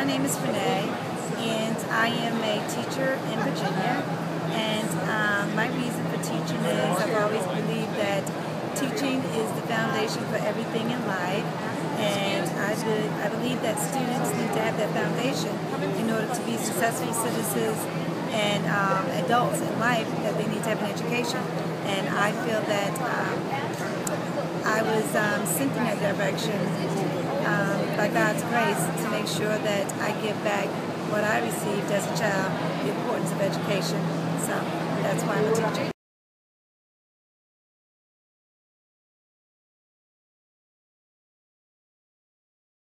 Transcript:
name is Renee, and I am a teacher in Virginia. And my reason for teaching is I've always believed that teaching is the foundation for everything in life. And I believe that students need to have that foundation in order to be successful citizens and adults in life, that they need to have an education. And I feel that I was sent in that direction by God's grace to make sure that I give back what I received as a child, the importance of education. So that's why I'm a teacher.